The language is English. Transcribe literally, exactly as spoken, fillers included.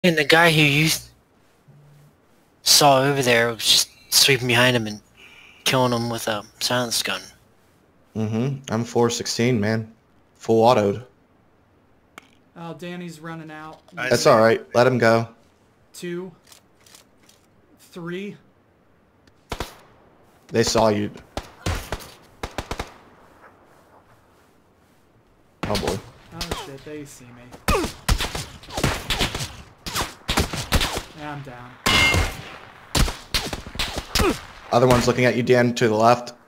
And the guy who you saw over there was just sweeping behind him and killing him with a silence gun. Mm-hmm. I'm four sixteen, man. Full autoed. Oh, Danny's running out. That's alright. Let him go. Two. Three. They saw you. Oh boy. Oh shit, they see me. Yeah, I'm down. Other one's looking at you, Dan, to the left.